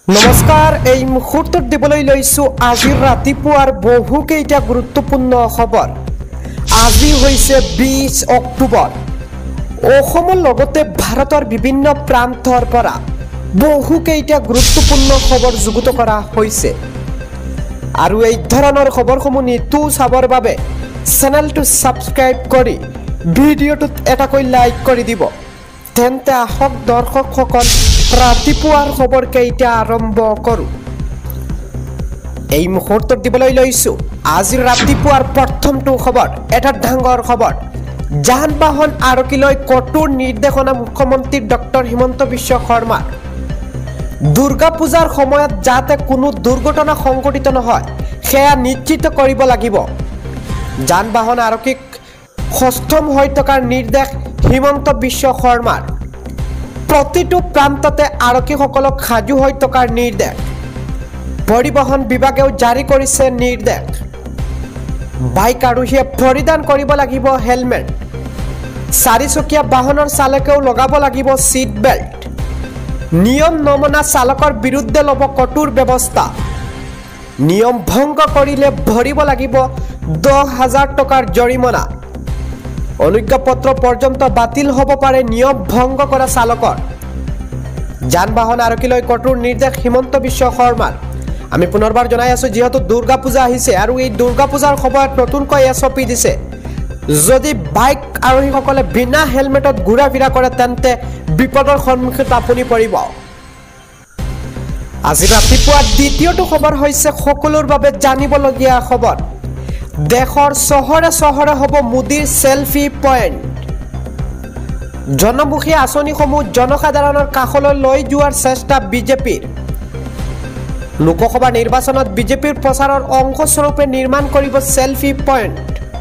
নমস্কাৰ এই মুহূৰ্তত দিবলৈ লৈছো আজি ৰাতিপুৱাৰ বহুকেইটা গুৰুত্বপূৰ্ণ খবৰ। আজি হৈছে 20 অক্টোবৰ। অসমৰ লগতে ভাৰতৰ বিভিন্ন প্ৰান্তৰ পৰা বহুকেইটা গুৰুত্বপূৰ্ণ খবৰ যুগুত কৰা হৈছে আৰু এই ধৰণৰ খবৰসমূহ নিতৌ চাবৰ বাবে চেনেলটো সাবস্ক্ৰাইব কৰি ভিডিঅ'টোত এটাকৈ লাইক কৰি দিব। তেন্তে আহক দৰ্শকসকল ৰাতিপুৱাৰ খবৰ কেইটা আৰম্ভ কৰোঁ। এই মুহূৰ্তত দিবলৈ লৈছো আজি ৰাতিপুৱাৰ প্ৰথমটো খবৰ। এটা ডাঙৰ খবৰ, যান বাহন আৰক্ষীলৈ কঠোৰ নিৰ্দেশনা মুখ্যমন্ত্ৰী ডক্টৰ হিমন্ত বিশ্ব শৰ্মা। দুৰ্গা পূজাৰ সময়ত যাতে কোনো দুৰ্ঘটনা সংঘটিত নহয় সেয়া নিশ্চিত কৰিব লাগিব। যান বাহন আৰক্ষীক সষ্টম হৈ থকাৰ নিৰ্দেশ হিমন্ত বিশ্ব শৰ্মাৰ। প্ৰতিটো প্ৰান্ততে আৰক্ষীসকলক সাজু হৈ থকাৰ নিৰ্দেশ। পৰিবহণ বিভাগেও জাৰি কৰিছে নিৰ্দেশ। বাইক আৰোহীয়ে পৰিধান কৰিব লাগিব হেলমেট। চাৰিচকীয়া বাহনৰ চালকেও লগাব লাগিব চিট বেল্ট। নিয়ম নমনা চালকৰ বিৰুদ্ধে ল'ব কঠোৰ ব্যৱস্থা। নিয়ম ভংগ কৰিলে ভৰিব লাগিব 10,000 টকাৰ জৰিমনা। অনুজ্ঞাপত্ৰ পৰ্যন্ত বাতিল হ'ব পাৰে নিয়ম ভংগ কৰা চালকৰ। যান বাহন আৰক্ষীলৈ কঠোৰ নিৰ্দেশ হিমন্ত বিশ্ব শৰ্মাৰ। আমি পুনৰবাৰ জনাই আছো, যিহেতু দুৰ্গা পূজা আহিছে আৰু এই দুৰ্গা পূজাৰ সময়ত নতুনকৈ SOP দিছে। যদি বাইক আৰোহীসকলে বিনা হেলমেটত ঘূৰা ফিৰা কৰে তেন্তে বিপদৰ সন্মুখীন আপুনি পৰিব। আজি ৰাতিপুৱা দ্বিতীয়টো খবৰ হৈছে সকলোৰ বাবে জানিবলগীয়া খবৰ। দেশৰ চহৰে চহৰে হ'ব মোদীৰ সেলফি পইণ্ট। জনমুখী আঁচনিসমূহ জনসাধাৰণৰ কাষলৈ লৈ যোৱাৰ চেষ্টা বিজেপিৰ। লোকসভা নিৰ্বাচনত বিজেপিৰ প্ৰচাৰৰ অংশস্বৰূপে নিৰ্মাণ কৰিব সেলফি পইণ্ট।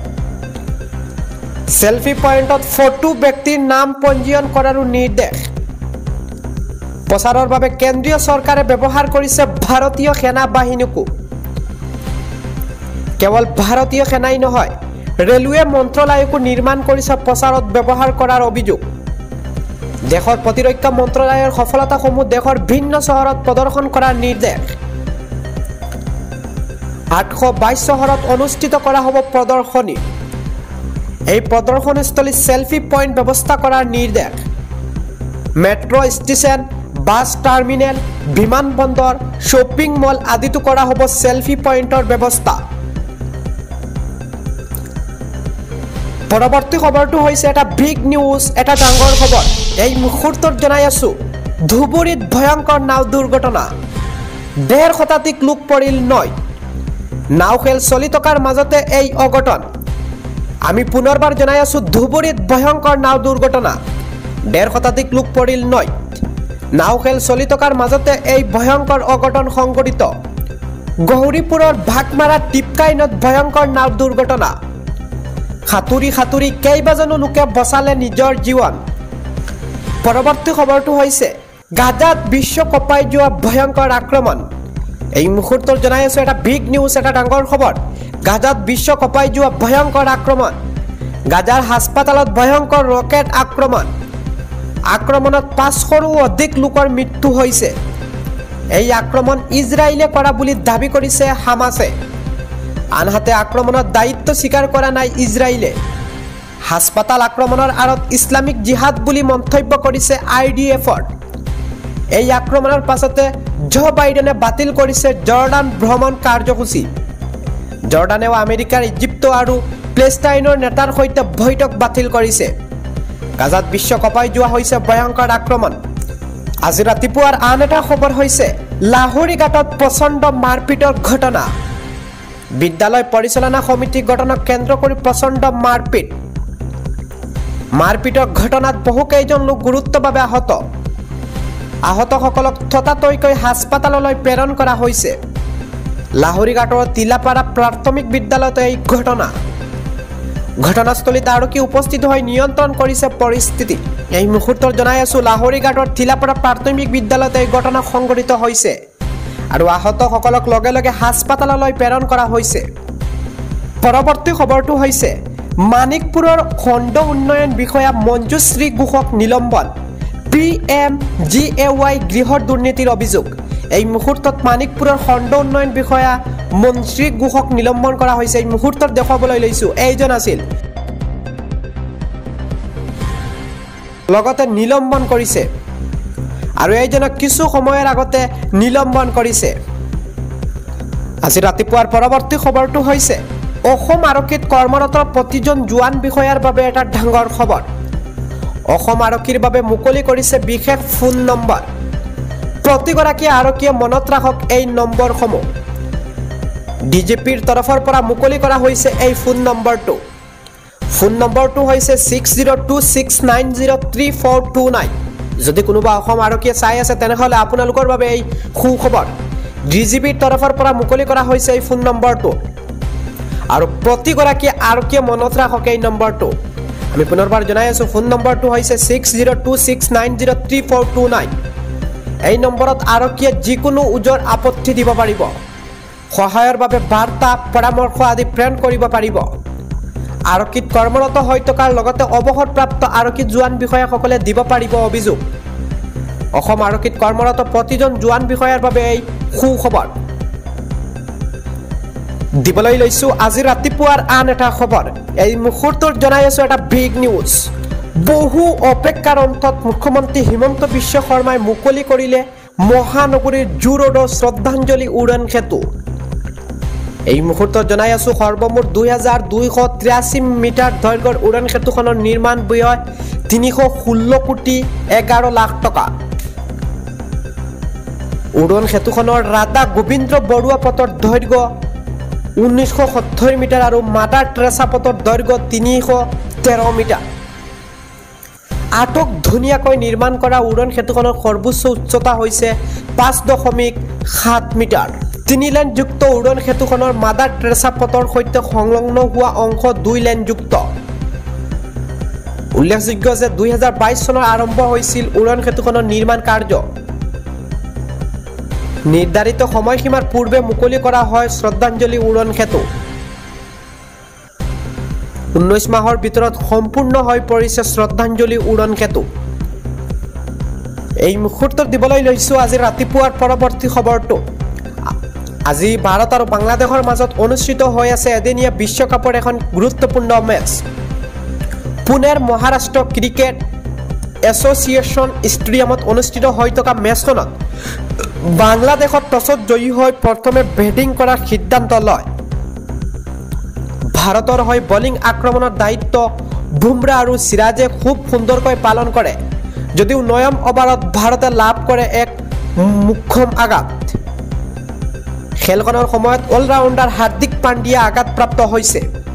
সেলফি পইণ্টত ফটো ব্যক্তিৰ নাম পঞ্জীয়ন কৰাৰো নিৰ্দেশ। প্ৰচাৰৰ বাবে কেন্দ্ৰীয় চৰকাৰে ব্যৱহাৰ কৰিছে ভাৰতীয় সেনা বাহিনীকো। কেৱল ভাৰতীয় সেনাই নহয়, ৰেলৱে মন্ত্ৰালয়কো নিৰ্মাণ কৰিছে প্ৰচাৰত ব্যৱহাৰ কৰাৰ অভিযোগ। দেশৰ প্ৰতিৰক্ষা মন্ত্ৰালয়ৰ সফলতাসমূহ দেশৰ ভিন্ন চহৰত প্ৰদৰ্শন কৰাৰ নিৰ্দেশ। 822 চহৰত অনুষ্ঠিত কৰা হ'ব প্ৰদৰ্শনী। এই প্ৰদৰ্শনীস্থলীত সেলফি পইণ্ট ব্যৱস্থা কৰাৰ নিৰ্দেশ। মেট্ৰ' ষ্টেচন, বাছ টাৰ্মিনেল, বিমানবন্দৰ, শ্বপিং মল আদিতো কৰা হ'ব সেলফি পইণ্টৰ ব্যৱস্থা। পৰৱৰ্তী খবৰটো হৈছে এটা বিগ নিউজ, এটা ডাঙৰ খবৰ। এই মুহূৰ্তত জনাই আছো, ধুবুৰীত ভয়ংকৰ নাও দুৰ্ঘটনা। 1.5 শতাধিক লোক পৰিল নৈত। নাও খেল চলি থকাৰ মাজতে এই অঘটন। আমি পুনৰবাৰ জনাই আছো, ধুবুৰীত ভয়ংকৰ নাও দুৰ্ঘটনা। 1.5 শতাধিক লোক পৰিল নৈত। নাও খেল চলি থকাৰ মাজতে এই ভয়ংকৰ অঘটন সংঘটিত। গৌৰীপুৰৰ ভাগমাৰা টিপকাইনত ভয়ংকৰ নাও দুৰ্ঘটনা। সাঁতুৰি সাঁতুৰি কেইবাজনো লোকে বচালে নিজৰ জীৱন। পৰৱৰ্তী খবৰটো হৈছে গাজাত বিশ্ব কঁপাই যোৱা ভয়ংকৰ আক্ৰমণ। এই মুহূৰ্তত জনাই আছো, এটা বিগ নিউজ, এটা ডাঙৰ খবৰ। গাজাত বিশ্ব কঁপাই যোৱা ভয়ংকৰ আক্ৰমণ। গাজাৰ হাস্পাতালত ভয়ংকৰ ৰকেট আক্ৰমণ। আক্ৰমণত 500ৰো অধিক লোকৰ মৃত্যু হৈছে। এই আক্ৰমণ ইজৰাইলে কৰা বুলি দাবী কৰিছে হামাছে। আনহাতে আক্ৰমণৰ দায়িত্ব স্বীকাৰ কৰা নাই ইজৰাইলে। হাস্পাতাল আক্ৰমণৰ আঁৰত ইছলামিক জিহাদ বুলি মন্তব্য কৰিছে IDF-ৰ। এই আক্ৰমণৰ পাছতে জো বাইডেনে বাতিল কৰিছে জৰ্ডান ভ্ৰমণ কাৰ্যসূচী। জৰ্ডানেও আমেৰিকাৰ, ইজিপ্ত আৰু প্লেষ্টাইনৰ নেতাৰ সৈতে বৈঠক বাতিল কৰিছে। গাজাত বিশ্ব কঁপাই যোৱা হৈছে ভয়ংকৰ আক্ৰমণ। আজি ৰাতিপুৱাৰ আন এটা খবৰ হৈছে লাহৰীঘাটত প্ৰচণ্ড মাৰপিটৰ ঘটনা। বিদ্যালয় পৰিচালনা সমিতি গঠনক কেন্দ্ৰ কৰি প্ৰচণ্ড মাৰপিট। মাৰপিটৰ ঘটনাত বহুকেইজন লোক গুৰুতৰভাৱে আহত। আহতসকলক ততাতৈয়াকৈ হাস্পাতাললৈ প্ৰেৰণ কৰা হৈছে। লাহৰীঘাটৰ তিলাপাৰা প্ৰাথমিক বিদ্যালয়ত এই ঘটনা। ঘটনাস্থলীত আৰক্ষী উপস্থিত হৈ নিয়ন্ত্ৰণ কৰিছে পৰিস্থিতি। এই মুহূৰ্তত জনাই আছো, লাহৰীঘাটৰ তিলাপাৰা প্ৰাথমিক বিদ্যালয়ত এই ঘটনা সংঘটিত হৈছে আৰু আহতসকলক লগে লগে হাস্পাতাললৈ প্ৰেৰণ কৰা হৈছে। পৰৱৰ্তী খবৰটো হৈছে মানিকপুৰৰ খণ্ড উন্নয়ন বিষয়া মঞ্জুশ্ৰী ঘোষক নিলম্বন। PMGAY গৃহৰ দুৰ্নীতিৰ অভিযোগ। এই মুহূৰ্তত মানিকপুৰৰ খণ্ড উন্নয়ন বিষয়া মন্ত্ৰী গোহক নিলম্বন কৰা হৈছে। এই মুহূৰ্তত দেখুৱাবলৈ লৈছোঁ এইজন আছিল, লগতে নিলম্বন কৰিছে আৰু এইজনক কিছু সময়ৰ আগতে নিলম্বন কৰিছে। আজি ৰাতিপুৱাৰ পৰৱৰ্তী খবৰটো হৈছে অসম আৰক্ষীত কৰ্মৰত প্ৰতিজন জোৱান বিষয়াৰ বাবে এটা ডাঙৰ খবৰ। অসম আৰক্ষীৰ বাবে মুকলি কৰিছে বিশেষ ফোন নম্বৰ। প্ৰতিগৰাকী আৰক্ষীয়ে মনত ৰাখক এই নম্বৰসমূহ। ডিজিপিৰ তৰফৰ পৰা মুকলি কৰা হৈছে এই ফোন নম্বৰটো। ফোন নম্বৰটো হৈছে 6026903429। যদি কোনোবা অসম আৰক্ষীয়ে চাই আছে তেনেহ'লে আপোনালোকৰ বাবে এই সুখবৰ। ডিজিপিৰ তৰফৰ পৰা মুকলি কৰা হৈছে এই ফোন নম্বৰটো আৰু প্ৰতিগৰাকী আৰক্ষীয়ে মনত ৰাখক এই নম্বৰটো। আমি পুনৰবাৰ জনাই আছোঁ, ফোন নম্বৰটো হৈছে 6026903429। এই নম্বৰত আৰক্ষীয়ে যিকোনো ওজৰ আপত্তি দিব পাৰিব, সহায়ৰ বাবে বাৰ্তা পৰামৰ্শ আদি প্ৰেৰণ কৰিব পাৰিব। আৰক্ষীত কৰ্মৰত হৈ থকাৰ লগতে অৱসৰপ্ৰাপ্ত আৰক্ষী জোৱান বিষয়াসকলে দিব পাৰিব অভিযোগ। অসম আৰক্ষীত কৰ্মৰত প্ৰতিজন জোৱান বিষয়াৰ বাবে এই সুখবৰ দিবলৈ লৈছোঁ। আজি ৰাতিপুৱাৰ আন এটা খবৰ। এই মুহূৰ্তত জনাই আছোঁ এটা বিগ নিউজ। বহু অপেক্ষাৰ অন্তত মুখ্যমন্ত্ৰী হিমন্ত বিশ্ব শৰ্মাই মুকলি কৰিলে মহানগৰীৰ জু ৰোডৰ শ্ৰদ্ধাঞ্জলি উৰণ সেতু। এই মুহূৰ্তত জনাই আছোঁ সৰ্বমুঠ 2283 মিটাৰ দৈৰ্ঘ্যৰ উৰণ সেতুখনৰ নিৰ্মাণ ব্যয় 316,11,00,000 টকা। উৰণ সেতুখনৰ ৰাধা গোবিন্দ বৰুৱা পথৰ দৈৰ্ঘ্য 1970 মিটাৰ আৰু মাদাৰ টেৰেছা পথৰ দৈৰ্ঘ্য 313 মিটাৰ। আটক ধুনীয়াকৈ নিৰ্মাণ কৰা উৰণ সেতুখনৰ সৰ্বোচ্চ উচ্চতা হৈছে 5.7 মিটাৰ। 3 লেনযুক্ত উৰণ সেতুখনৰ মাদাৰ টেৰেছা পথৰ সৈতে সংলগ্ন হোৱা অংশ 2 লেনযুক্ত। উল্লেখযোগ্য যে 2022 চনৰ আৰম্ভ হৈছিল উৰণ সেতুখনৰ নিৰ্মাণ কাৰ্য। নিৰ্ধাৰিত সময়সীমাৰ পূৰ্বে মুকলি কৰা হয় শ্ৰদ্ধাঞ্জলি উৰণ সেতু। 19 মাহৰ ভিতৰত সম্পূৰ্ণ হৈ পৰিছে শ্ৰদ্ধাঞ্জলি উৰণ সেতু। এই মুহূৰ্তত দিবলৈ লৈছোঁ আজি ৰাতিপুৱাৰ পৰৱৰ্তী খবৰটো। আজি ভাৰত আৰু বাংলাদেশৰ মাজত অনুষ্ঠিত হৈ আছে এদিনীয়া বিশ্বকাপৰ এখন গুৰুত্বপূৰ্ণ মেচ। পুনেৰ মহাৰাষ্ট্ৰ ক্ৰিকেট এছ'চিয়েশ্যন ষ্টেডিয়ামত অনুষ্ঠিত হৈ থকা মেচখনত বাংলাদেশত টছত জয়ী হৈ প্ৰথমে বেটিং কৰাৰ সিদ্ধান্ত লয়। ভাৰতৰ হৈ বলিং আক্ৰমণৰ দায়িত্ব বুমৰা আৰু সিৰাজে খুব সুন্দৰকৈ পালন কৰে, যদিও 9ম অভাৰত ভাৰতে লাভ কৰে এক মোক্ষম আঘাত। খেলখনৰ সময়ত অলৰাউণ্ডাৰ হাৰ্দিক পাণ্ডিয়া আঘাতপ্ৰাপ্ত হৈছে।